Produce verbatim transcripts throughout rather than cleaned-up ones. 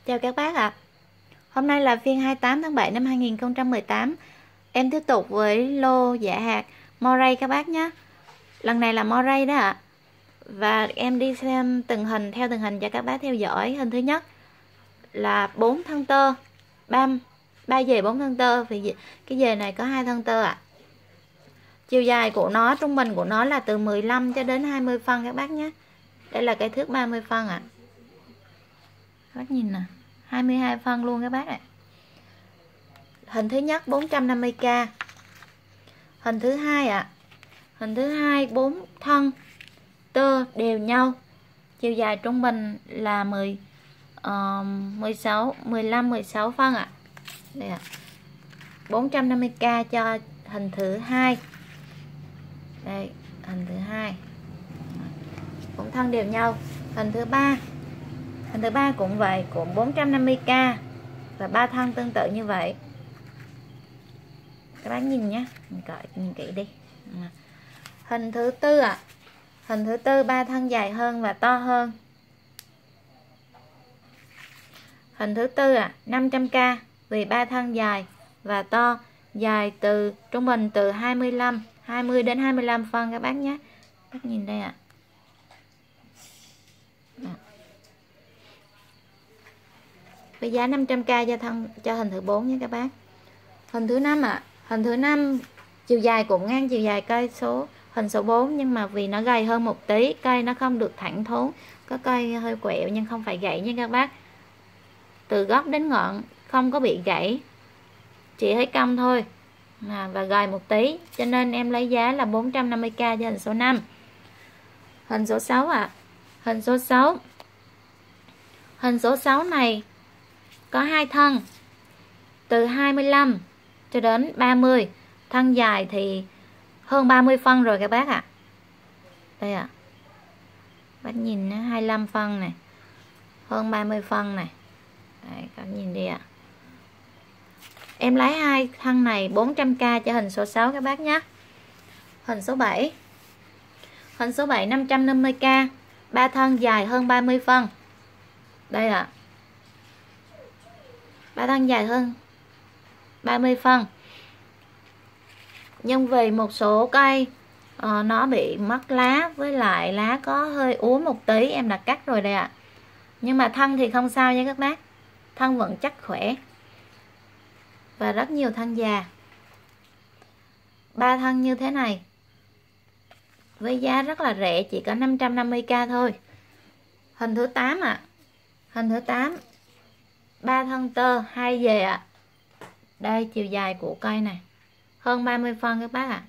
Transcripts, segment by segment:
Chào các bác ạ. Hôm nay là phiên hai mươi tám tháng bảy năm hai nghìn không trăm mười tám. Em tiếp tục với lô giả hạt Moray các bác nhé. Lần này là Moray đó ạ. Và em đi xem từng hình, theo từng hình cho các bác theo dõi. Hình thứ nhất là bốn thân tơ, ba ba dề bốn thân tơ, vì cái dề này có hai thân tơ ạ. Chiều dài của nó, trung bình của nó là từ mười lăm cho đến hai mươi phân các bác nhé. Đây là cái thước ba mươi phân ạ. Các bác nhìn nè, hai mươi hai phân luôn các bác ạ. Hình thứ nhất bốn trăm năm mươi k. Hình thứ hai ạ. Hình thứ hai bốn thân tơ đều nhau. Chiều dài trung bình là mười uh, mười sáu, mười lăm, mười sáu phân ạ. Đây ạ. bốn trăm năm mươi k cho hình thứ hai. Đây, hình thứ hai. Bốn thân đều nhau. Hình thứ ba. Hình thứ ba cũng vậy, cũng bốn trăm năm mươi k và ba thân tương tự như vậy. Các bác nhìn nhé, mình gọi nhìn kỹ đi. Hình thứ tư ạ. À. Hình thứ tư ba thân dài hơn và to hơn. Hình thứ tư ạ, à, năm trăm k vì ba thân dài và to, dài từ trung bình từ hai mươi lăm, hai mươi đến hai mươi lăm phân các bác nhé. Các nhìn đây ạ. À. Với giá năm trăm k cho thân cho hình thứ bốn nhé các bác. Hình thứ năm ạ. À. Hình thứ năm chiều dài cũng ngang chiều dài cây số hình số bốn, nhưng mà vì nó gầy hơn một tí, cây nó không được thẳng thốn, có cây hơi quẹo nhưng không phải gãy nha các bác. Từ gốc đến ngọn không có bị gãy, chỉ hơi cong thôi à, và gầy một tí, cho nên em lấy giá là bốn trăm năm mươi k cho hình số năm. Hình số sáu ạ. À. Hình số sáu. Hình số sáu này có hai thân từ hai mươi lăm cho đến ba mươi. Thân dài thì hơn ba mươi phân rồi các bác ạ. À. Đây ạ. À. Bác nhìn hai mươi lăm phân này, hơn ba mươi phân này. Đấy, các nhìn đi ạ. À. Em lấy hai thân này bốn trăm k cho hình số sáu các bác nhé. Hình số bảy. Hình số bảy năm trăm năm mươi k, ba thân dài hơn ba mươi phân. Đây ạ. À. Ba thân dài hơn ba mươi phân. Nhưng vì một số cây uh, nó bị mất lá, với lại lá có hơi úa một tí, em đã cắt rồi đây ạ. À. Nhưng mà thân thì không sao nha các bác. Thân vẫn chắc khỏe. Và rất nhiều thân già. Ba thân như thế này với giá rất là rẻ, chỉ có năm trăm năm mươi k thôi. Hình thứ tám ạ. À. Hình thứ tám ba thân tơ hai dề ạ. À. Đây chiều dài của cây này hơn ba mươi phân các bác ạ. À.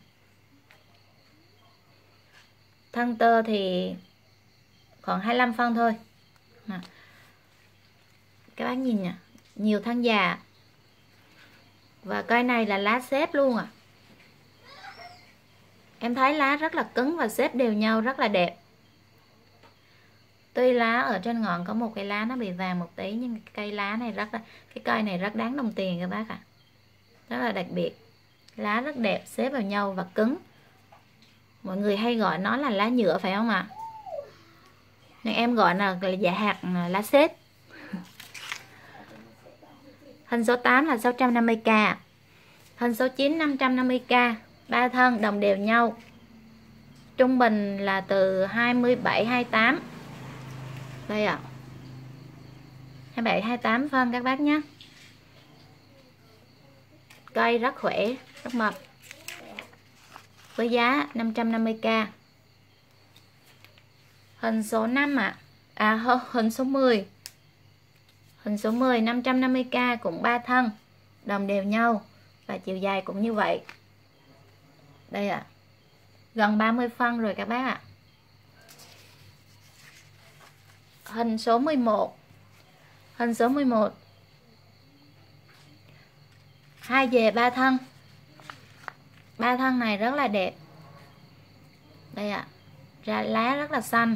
Thân tơ thì còn hai mươi lăm phân thôi. À. Các bác nhìn nè, nhiều thân già. Và cây này là lá xếp luôn à. Em thấy lá rất là cứng và xếp đều nhau rất là đẹp. Tuy lá ở trên ngọn có một cái lá nó bị vàng một tí, nhưng cây lá này rất là, cái cây này rất đáng đồng tiền các bác ạ. À. Rất là đặc biệt. Lá rất đẹp, xếp vào nhau và cứng. Mọi người hay gọi nó là lá nhựa phải không ạ? À? Nhưng em gọi là, là giả hạt lá xếp. Hình số tám là sáu trăm năm mươi k. Hình số chín năm trăm năm mươi k. Ba thân đồng đều nhau. Trung bình là từ hai mươi bảy, hai mươi tám. Đây ạ. À. hai mươi bảy, hai mươi tám phân các bác nhé. Cây rất khỏe, rất mập. Với giá năm trăm năm mươi k. Hình số năm ạ. À. à hình số mười. Hình số mười năm trăm năm mươi k cũng ba thân, đồng đều nhau và chiều dài cũng như vậy. Đây ạ. À. Gần ba mươi phân rồi các bác ạ. À. Hình số mười một. Hình số mười một. Hai dề ba thân. Ba thân này rất là đẹp. Đây ạ. À. Ra lá rất là xanh.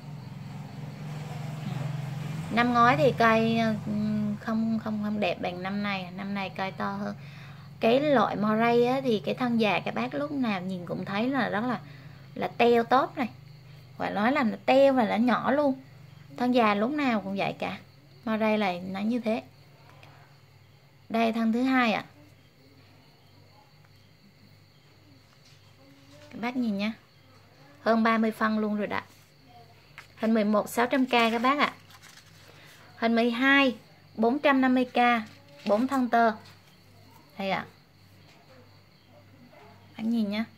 Năm ngoái thì cây không không không đẹp bằng năm nay, năm nay cây to hơn. Cái loại Moray á, thì cái thân già các bác lúc nào nhìn cũng thấy là rất là là teo tốt này. Phải nói là nó teo và nó nhỏ luôn. Thân già lúc nào cũng vậy cả. Moray này nó như thế. Đây thân thứ hai ạ. À. Các bác nhìn nha. Hơn ba mươi phân luôn rồi đó. Hình mười một sáu trăm k các bác ạ. À. Hình mười hai bốn trăm năm mươi k, bốn thân tơ. Đây ạ. À. Bác nhìn nha.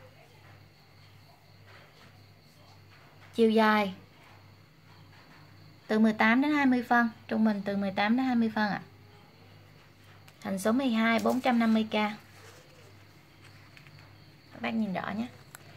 Chiều dài từ mười tám đến hai mươi phân, trung bình từ mười tám đến hai mươi phân ạ. À. Hình số mười hai bốn trăm năm mươi k. Các bác nhìn rõ nhé.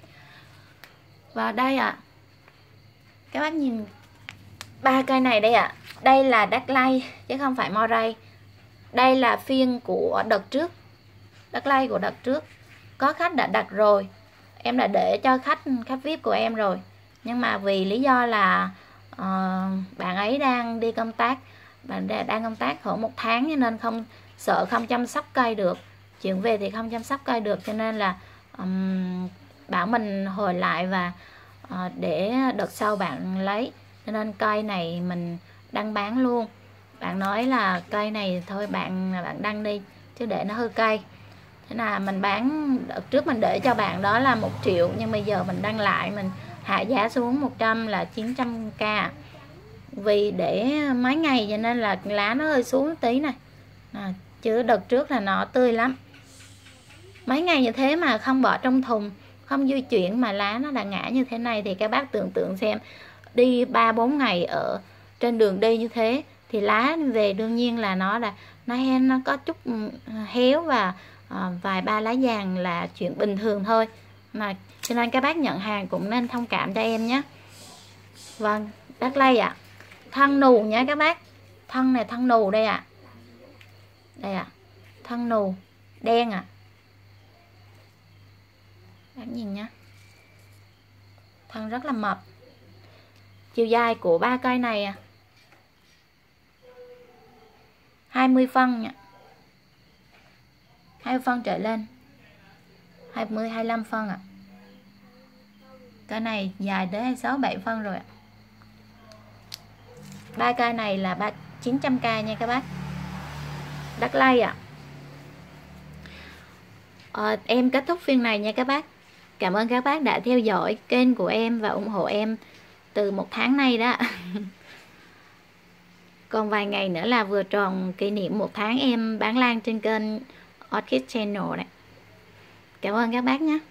Và đây ạ. À, các bác nhìn ba cây này đây ạ. À. Đây là Đắc Lay chứ không phải Moray. Đây là phiên của đợt trước. Đắc Lay của đợt trước. Có khách đã đặt rồi. Em đã để cho khách khách vi ai pi của em rồi. Nhưng mà vì lý do là uh, bạn ấy đang đi công tác, bạn đang công tác khoảng một tháng cho nên không sợ không chăm sóc cây được. Chuyển về thì không chăm sóc cây được cho nên là um, bảo mình hồi lại và uh, để đợt sau bạn lấy. Cho nên cây này mình đăng bán luôn. Bạn nói là cây này thôi bạn bạn đăng đi chứ để nó hư cây. Thế là mình bán đợt trước mình để cho bạn đó là một triệu, nhưng bây giờ mình đăng lại mình hạ giá xuống một trăm là chín trăm k. Vì để mấy ngày cho nên là lá nó hơi xuống tí này. À, chứ đợt trước là nó tươi lắm. Mấy ngày như thế mà không bỏ trong thùng, không di chuyển mà lá nó đã ngã như thế này thì các bác tưởng tượng xem, đi ba bốn ngày ở trên đường đi như thế thì lá về đương nhiên là nó là nó nó có chút héo và à, vài ba lá vàng là chuyện bình thường thôi. Mà cho nên các bác nhận hàng cũng nên thông cảm cho em nhé. Vâng, Đắc Lay ạ. À. Thân nù nha các bác. Thân này thân nù đây ạ. À. Đây ạ. À. Thân nù đen ạ. À. Bác nhìn nhá. Thân rất là mập. Chiều dài của ba cây này à, hai mươi phân nha. hai mươi phân trở lên. hai mươi hai mươi lăm phân ạ. À. Cây này dài tới hai mươi sáu bảy phân rồi ạ. Ba cây này là ba chín trăm k nha các bác. Đắc Lay ạ. À. À, em kết thúc phiên này nha các bác. Cảm ơn các bác đã theo dõi kênh của em và ủng hộ em từ một tháng nay đó. Còn vài ngày nữa là vừa tròn kỷ niệm một tháng em bán lan trên kênh Orchid Channel này. Cảm ơn các bác nhé.